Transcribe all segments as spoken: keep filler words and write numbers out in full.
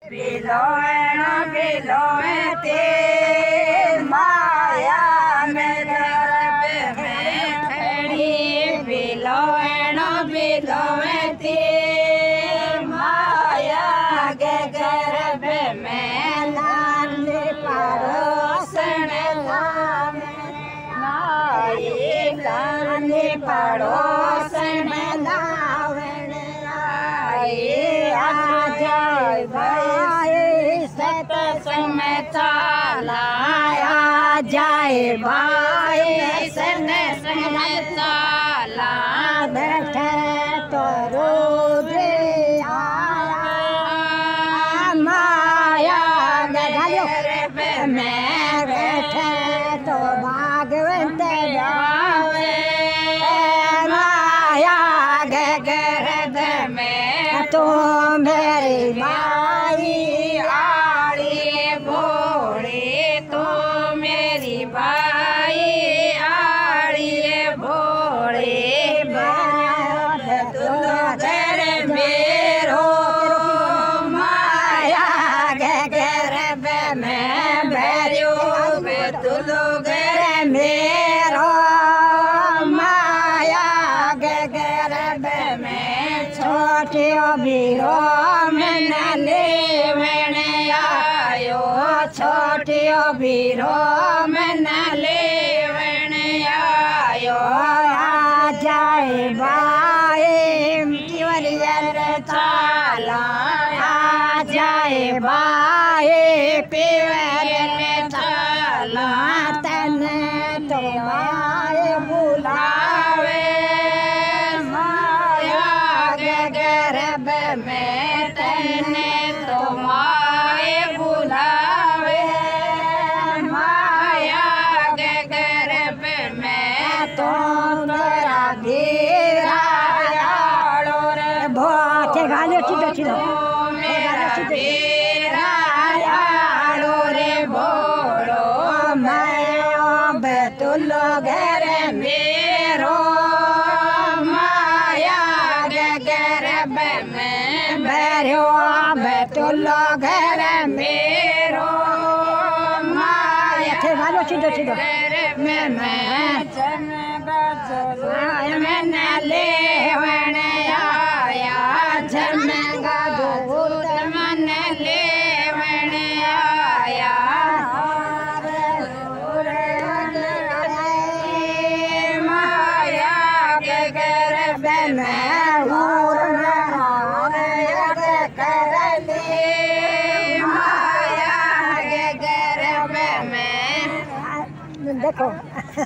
बिलोण बिलोते माया में गर्भ में खड़ी बिलोण बिलोते माया के गर्भ में लाल पड़ोसन नाई लाल पड़ोसन लावण आई आ जाए भाई सत्संग चालाया जाए भाई सत्संग चाला बैठे तो रोज आया माया गर्भ में बैठे तो भागवत जावे माया गर्भ में तो मेरी माई आड़ी भोड़ी तो मेरी भाई आड़ी भोड़ी तुलगर मेरो माया गर्भ में भैरो तुलगर मेरो माया गर्भ में छोटियो बीरो में न लेवण आयो छोटियो बीरो में न लेवण आयो आ जाए भाई पिवरियर चाला आ जाए भाई पिवरियर चाला तन तो माए बुलावे गर्भ में तने तुम्हारे बुलावे माया गर्भ में तो मेरा धीरा रे बहुत गाले चितो चितो मेरा धीरा रे बोलो मैं अब तुल घर मेरो गर्भ में भैरो बेतुलो घर मेरो माया गालो चिदो चिदो गर्भ में मैं न लेवण आया झमगा दूत मन लेवण आया माया के गर्भ में देखो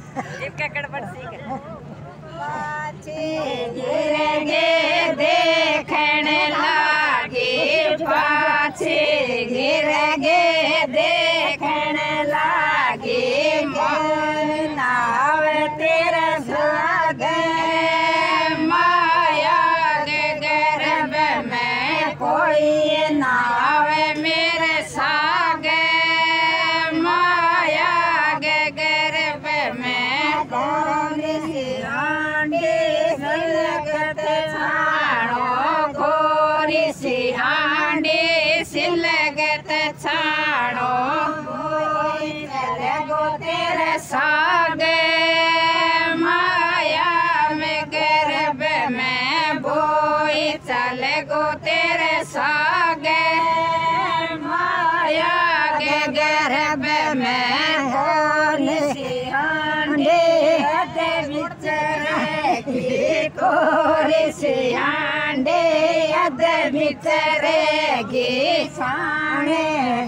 गिरगे देखने लागे पाछे गिरगे देखने लागे नाव तेरा सागे माया के गर्भ में कोई नाव मेरे सागे माया के गर्भ में कौन सी आंडी सिलगत छाड़ो गोरी सी आंडी सिलगत छाड़ो चले गो तेरे सागे माया में गर्भ में बोई चले गो तेरे सागे माया के गर्भ में कौन सी आंडी कोरी सी आंडे अद बिचरेगी साने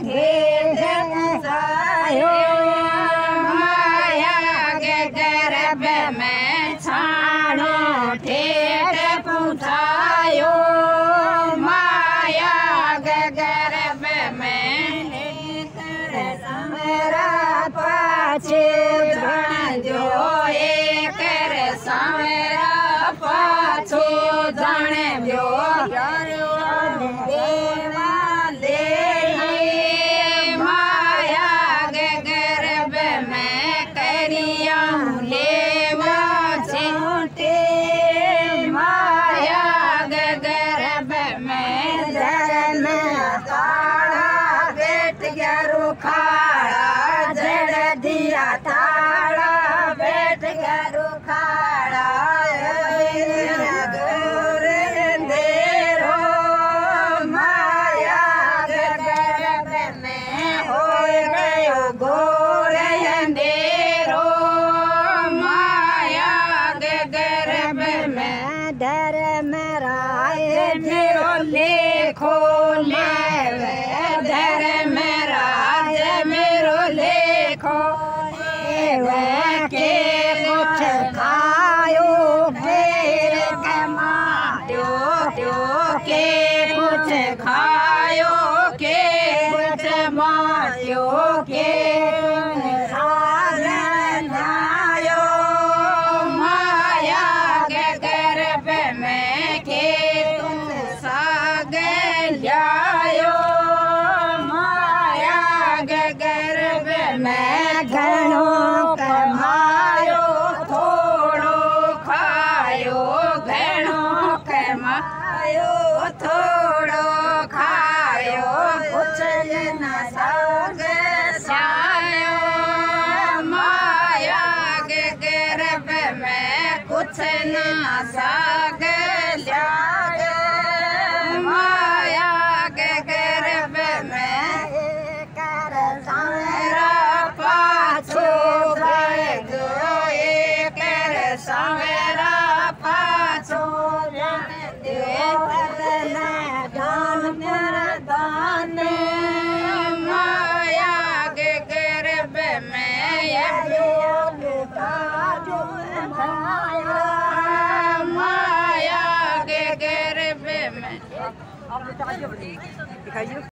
आयो माया के गर्भ में छानो ठेठ पुछायो माया के गर्भ में मेरा पाछे जो एक सामेरा पाछो जाने जो देवा ले माया के गर्भ में करिया लेवा झूठे माया के गर्भ में धर्म का खाड़ा जड़ दिया थाड़ा बैठ गरु खाड़ा दूर अंधेरो माया के गर्भ में हो गयो घोर अंधेरो माया के गर्भ में धर्म राय मेरो लेखो ले धर्म राज मेरो लेखो के कुछ खायो फिर कमायो त्यो के कुछ खायो के कुछ मायो के साधन आयो माया के गर्भ में के तुम साग लायो माया के गर्भ में घणो कमायो थोड़ो खायो घणो कमायो थोड़ो खायो कुछ न साग सायो माया के गर्भ में कुछ न साग लायो माया के गर्भ में कर सारा पाछो गयो कर सारा पाछो दान दान माया के गर्भ में माया के गर्भ में।